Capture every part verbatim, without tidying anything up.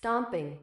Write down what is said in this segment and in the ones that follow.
stomping,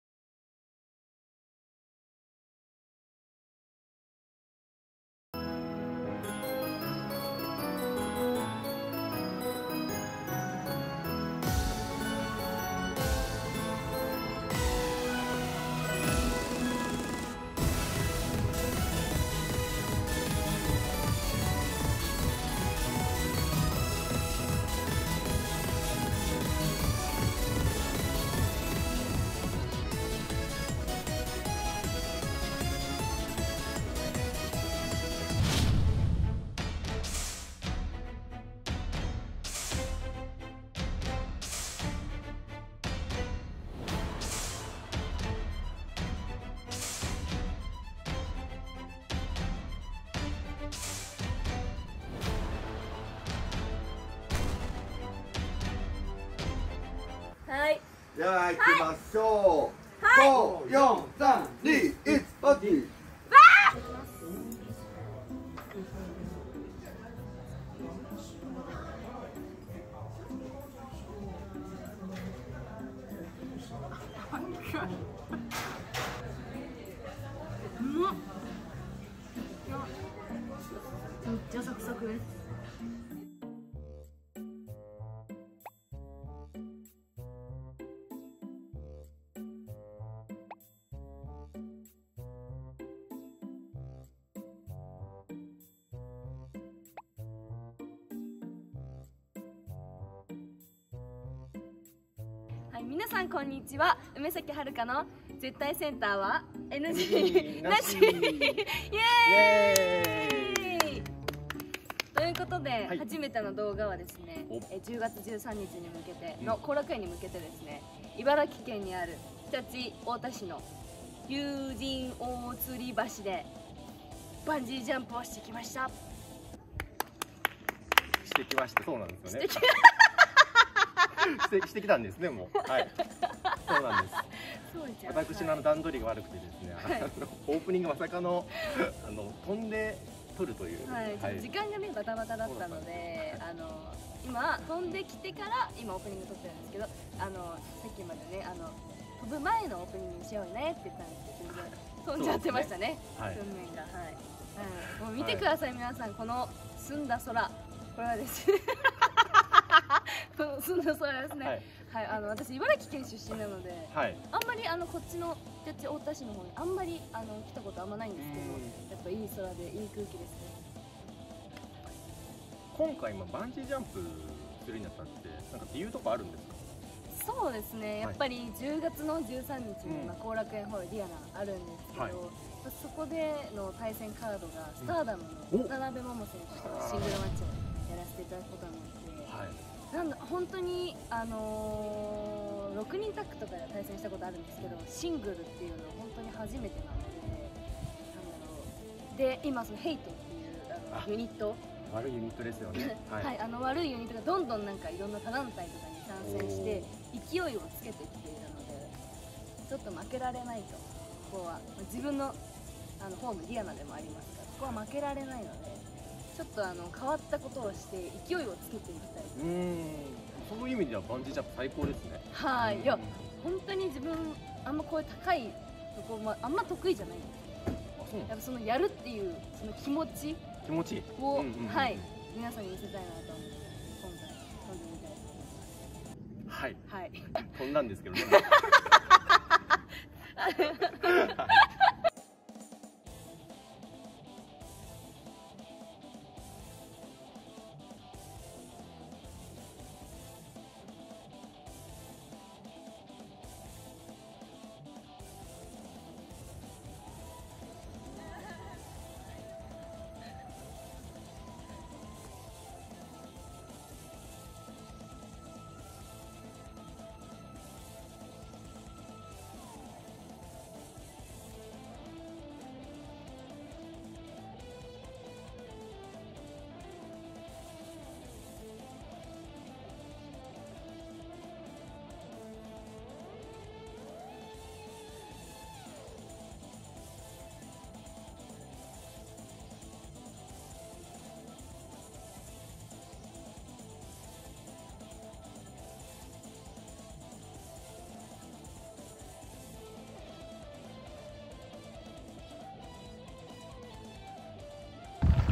はい。 じゃあ行きましょう。はい。五、四、三、二、一、パッチ。 めっちゃサクサクです。はい、皆さんこんにちは。梅崎遥の絶対センターは エヌジー なし。イエーイ。ということで、はい、初めての動画はですね、えじゅうがつじゅうさんにちに向けての後楽園に向けてですね、茨城県にある常陸太田市の竜神大吊橋でバンジージャンプをしてきました。 してきました。そうなんですよね。してしてきたんですね、もう。はい。そうなんです。私のあの段取りが悪くてですね、はい、あのオープニングまさかのあの飛んで撮るという。 はい。はい、時間がねバタバタだったので、あの今飛んできてから今オープニング撮ってるんですけど、あのさっきまでねあの飛ぶ前のオープニングにしようねって言ったんですけど、全然飛んじゃってましたね。訓練がはい。はい。もう見てください、皆さん、この澄んだ空、これはですね。この澄んだ空ですね。はい、あの私茨城県出身なので、はい、あんまりあのこっちの常陸太田市の方にあんまりあの来たことあんまないんですけど、やっぱいい空でいい空気ですね。 今回今バンジージャンプするにあたってなんか理由とかあるんですか？ そうですね。やっぱりじゅうがつのじゅうさんにちに後楽園ホールディアナあるんですけど、はい、そこでの対戦カードがスターダムの渡辺桃選手とシングルマッチをやらせていただくことになって。はい、なんだ本当に、あのー、ろくにんタッグとかで対戦したことあるんですけど、シングルっていうのは本当に初めてなので、で今そのヘイトっていうあのユニット、 悪いユニットですよね。 はい、はい、あの悪いユニットがどんどんなんかいろんな他団体とかに参戦して勢いをつけてきているので、ちょっと負けられないと。ここは自分のあのホームディアナでもありますから、ここは負けられないので。ちょっとあの変わったことをして勢いをつけていきたい。 うん、そういう意味ではバンジージャンプ最高ですね。 はい、いや本当に自分あんまこういう高いとこもあんま得意じゃないんですよ。あ、そう。やっぱそのやるっていうその気持ち気持ちを、はい皆さんに見せたいなと思って今回飛んでみたいと思います。 はいはい飛んだんですけどね。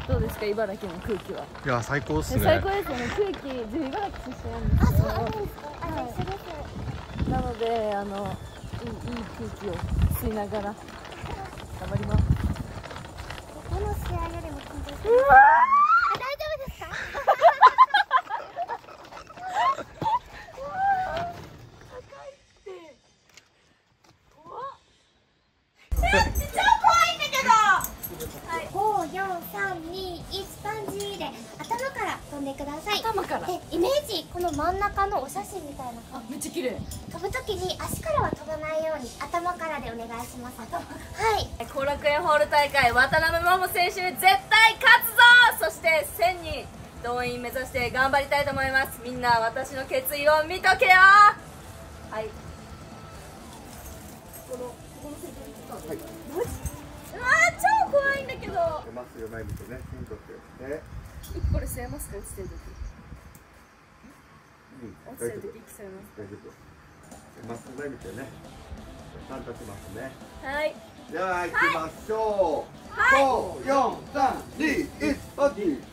どうですか、茨城の空気は。 いや、最高っすね。 最高ですよね。空気、自分茨城出身なんですけど。あ、そうなんですか。あ、一緒です。なので、あの、いい、いい空気を吸いながら。頑張ります。 この試合よりも緊張してる。 うわー、大丈夫ですか。ご、よん、さん、に、いち、バンジーで頭から飛んでください。 頭から。 で、イメージこの真ん中のお写真みたいな感じ。 めっちゃ綺麗。 飛ぶときに足からは飛ばないように頭からでお願いします。はい。 後楽園ホール大会、渡辺桃選手に絶対勝つぞ。そしてせんにん動員目指して頑張りたいと思います。みんな私の決意を見とけよ。はい。このここの先頭に使うの。はい。マジ？うわー、超怖いんだけど。 出ますよ、前見てね、ヒントってね。 これ吸えますか、落ちてる時。 うん、 落ちてる時息吸えます。 大丈夫。出ます、前見てね。ちゃんとしますね。 はい。 では行きましょう。ご、よん、さん、に、いち、バンジー。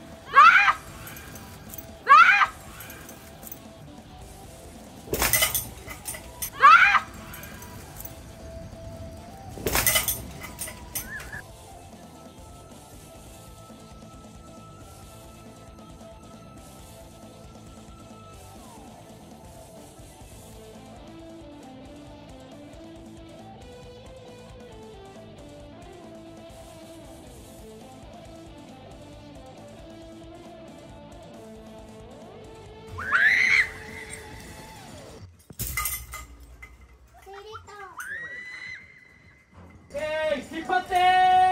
引っ張って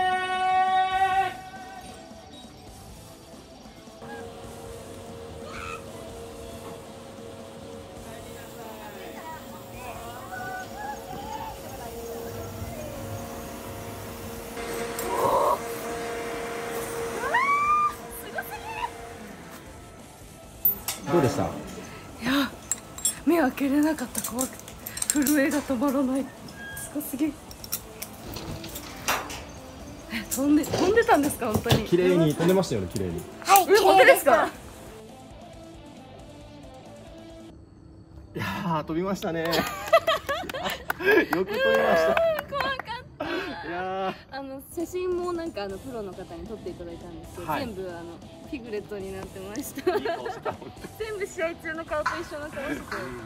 どうでした？ いや、目開けれなかった。怖くて震えが止まらない。すごすぎ。え、飛んで飛んでたんですか、本当に。 綺麗に飛んでましたよね、綺麗に。 はい、 え、本当ですか。 いやー、飛びましたね。よく飛びました。 怖かった。 いやあの写真もなんかあのプロの方に撮っていただいたんですけど、 はい全部あのピグレットになってました。 ー、いい顔してた。 全部試合中の顔と一緒の顔してて、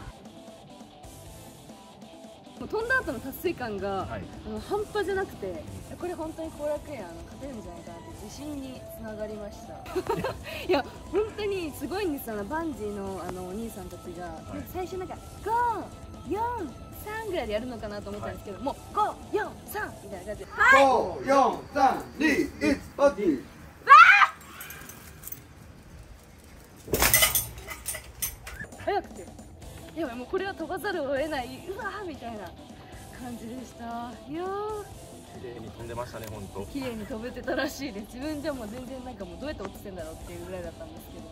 もう飛んだ後の達成感が、 はい、 あの半端じゃなくて、これ本当に後楽園あの勝てるんじゃないかなって自信につながりました。いや本当にすごいんです。あのバンジーのあのお兄さんたちが、はい、最初なんかご、よん、さんぐらいでやるのかなと思ったんですけど、はい、もうご、よん、さんみたいな感じで、 ご、よん、さん、に、いち、バンジー。 早くて、やばい、もうこれは飛ばざるを得ない、うわーみたいな感じでした。いやー、 綺麗に飛んでましたね、本当。 綺麗に飛べてたらしいです。自分じゃもう全然なんかもうどうやって落ちてんだろうっていうぐらいだったんですけど、よ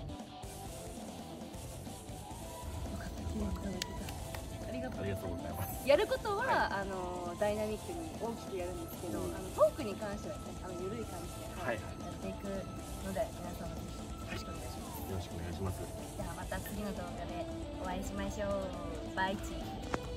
かった、綺麗に飛べてた。ありがとう。 ありがとうございます。 やることは、はい、あのダイナミックに大きくやるんですけど、うん、あのトークに関してはね、あの緩い感じで、はい、やっていくので、皆さんもぜひよろしくお願いします。 よろしくお願いします。 ではまた次の動画でお会いしましょう。バイチー。